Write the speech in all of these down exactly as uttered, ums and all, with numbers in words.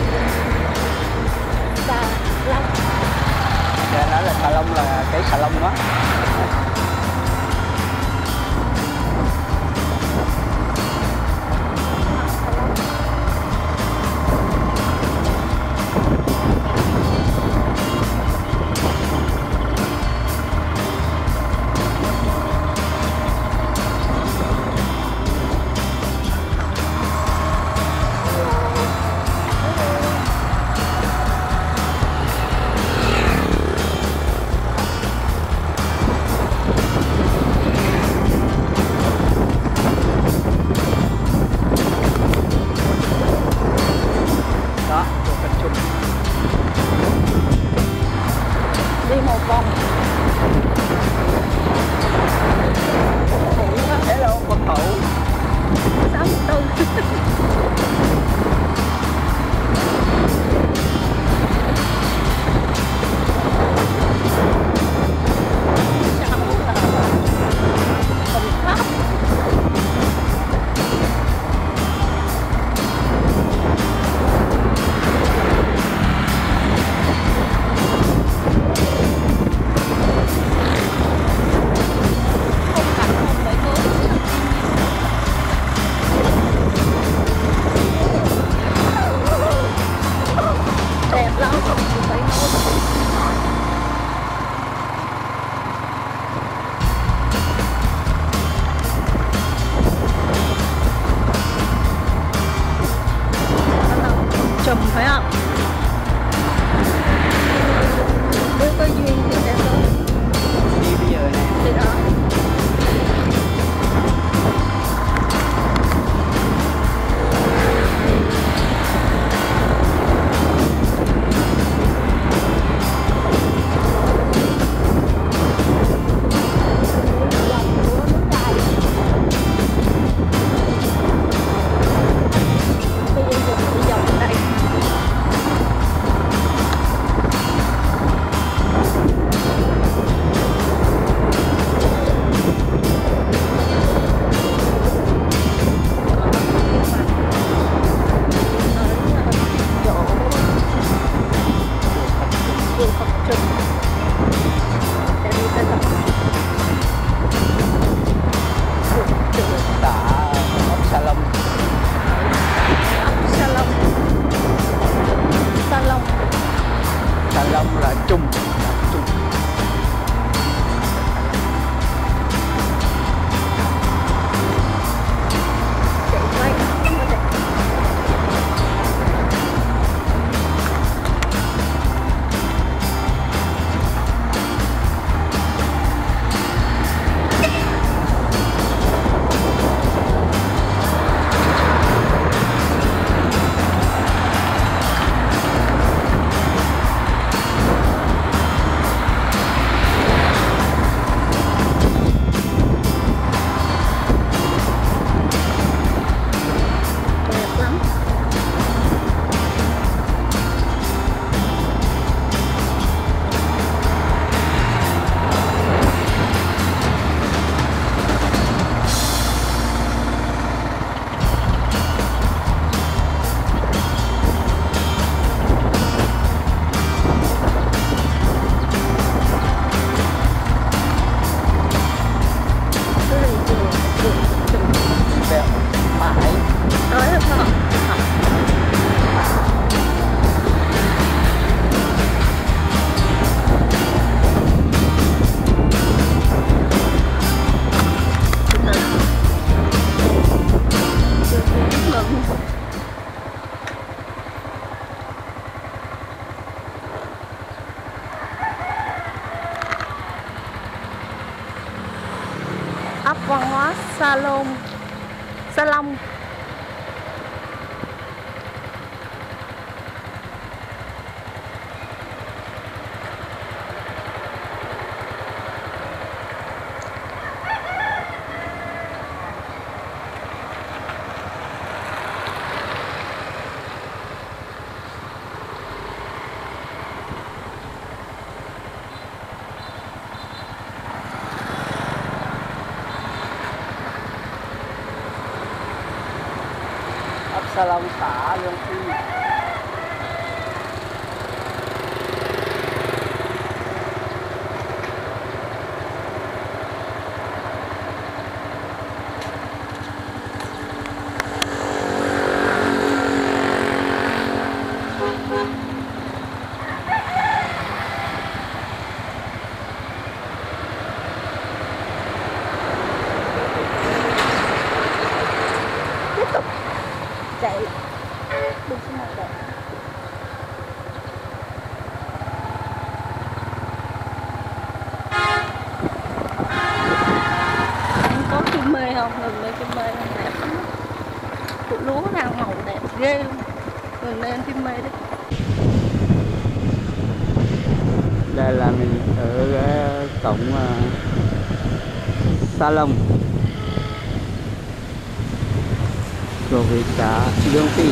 Xà lông. Dạ, nói là xà lông là cái xà lông đó. Đi một vòng. Hello, Phật thủ. sáu mươi tư. Đẹp lắm. Chùm phải không? Nếu có duyên thì sẽ tới. Đi bây giờ nè. Đi đó. Xà lông là trùng. Trùng. Ấp văn hóa Sa Lôn, Sa Long. Ấp Sa Long, xã Lương Phi. ghê luôn. Gần đây anh phim mây đấy. Đây là mình ở cái cổng uh, Salom của vị xã Lương Phi.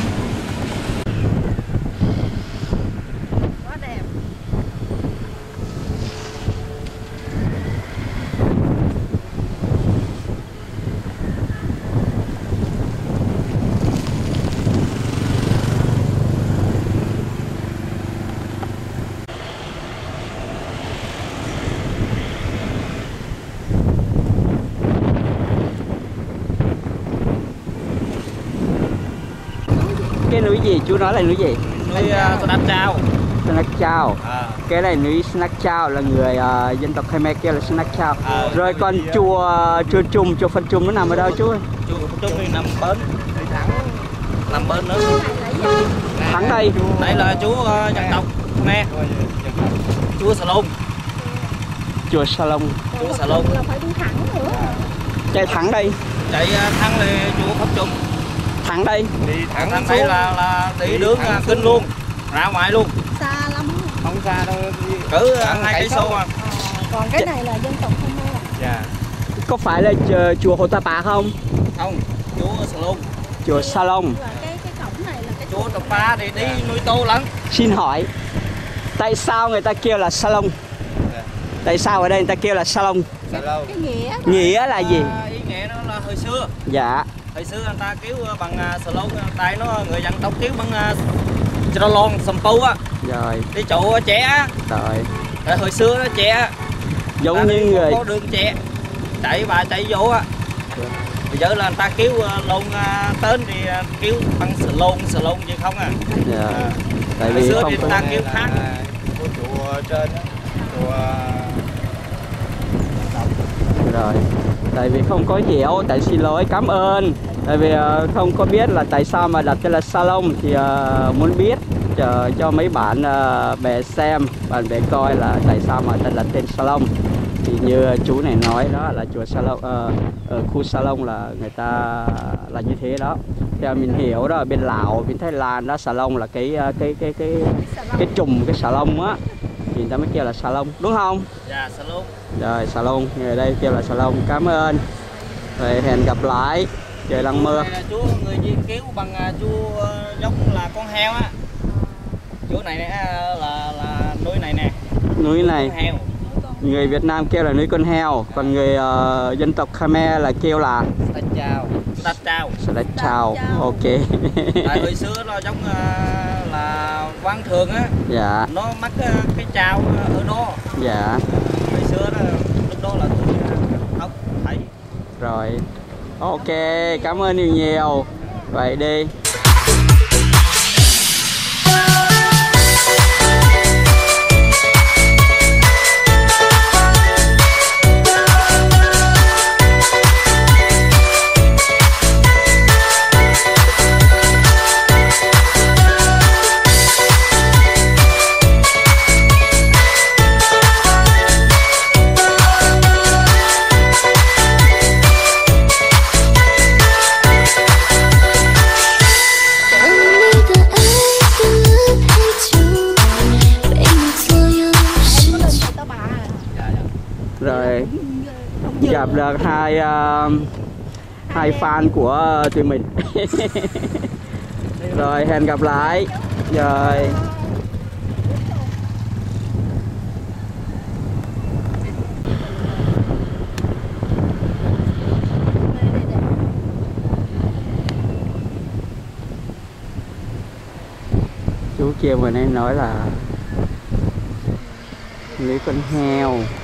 Quá đẹp. Cái núi gì? Chú nói là núi gì? Núi uh, Snack Chao. Snack Chao. À. Cái này núi Snack Chao là người uh, dân tộc Khmer kêu là Snack Chao. À. Rồi còn chùa chùa Trùm, chùa Phật Trùm nó nằm ở đâu chú? Chùa Trùm thì nằm bên. Nằm bên nữa. Thẳng đây. Đây là chú uh, dân tộc Khmer. Chúa Sa Lôn. Chùa Sa Lôn. Chúa Sa Lôn. Là phải đi thẳng nữa. Chạy thẳng đây. Chạy uh, thẳng thì chùa Phật Trùm. Thẳng đây. Đi thẳng, thẳng đây là là đi đường uh, kinh luôn. Ra ngoài luôn. Xa lắm. Không xa đâu. Cỡ uh, hai cây số à. À, còn cái này là dân tộc Khmer à? Dạ. Có phải là chùa Hồ Ta Pà không? Không, chúa Sa Lôn. Chùa Sa Lôn. Là cái cái cổng này là cái Chúa Sa Pa thì đi nuôi tô lắm. Xin hỏi, tại sao người ta kêu là Sa Lôn? Tại sao ở đây người ta kêu là Sa Lôn? Sa Lôn. cái nghĩa đó. Nghĩa là gì? À, ý nghĩa nó là hồi xưa. Dạ. Hồi xưa người ta cứu bằng uh, Sa Lôn, tại nó người dân tộc cứu bằng uh, lon sầm pu á. Rồi. Đi chỗ trẻ á. Rồi. Tại hồi xưa nó trẻ. Giống như người có đường trẻ. Chạy bà chạy vô á. Bây giờ là người ta cứu uh, lon uh, tên thì uh, cứu bằng Sa Lôn, Sa Lôn chứ không à. dạ. À. Tại Hồi vì xưa không thì có... người ta cứu khác. Của chùa trên đó. Chùa Rồi. Tại vì không có hiểu, tại xin lỗi, cảm ơn. Tại vì uh, không có biết là tại sao mà đặt tên là Sa Lôn thì uh, muốn biết cho, cho mấy bạn uh, bè xem, bạn bè coi là tại sao mà tên là tên Sa Lôn. Thì như chú này nói đó là chùa Sa Lôn, uh, ở khu Sa Lôn là người ta là như thế đó. Theo mình hiểu đó, ở bên Lào, bên Thái Lan đó, Sa Lôn là cái cái cái cái cái, cái trùng cái xà lông á, thì người ta mới kêu là Sa Lôn, đúng không? Dạ, Sa Lôn. Rồi, Sa Lôn, người ở đây kêu là Sa Lôn. Cảm ơn. Rồi hẹn gặp lại. Trời đang mưa. Này là chú người Di cứu bằng uh, chú uh, giống là con heo á. Chú này nè là là núi này nè. Núi này Con heo. người Việt Nam kêu là núi con heo, còn người uh, dân tộc Khmer là kêu là Snack Chao. Snack Chao. Snack Chao. Ok. Tại hồi xưa nó giống uh, là quan thường á. Dạ. Nó mắc uh, cái chao ở đó. Dạ. Hồi xưa đó, lúc đó là tôi uh, học thấy. Rồi. Ok, cảm ơn nhiều nhiều. Vậy đi. Rồi gặp được hai uh, hai fan của tụi mình. Rồi hẹn gặp lại. Rồi chú kia vừa nãy nói là lưới con heo.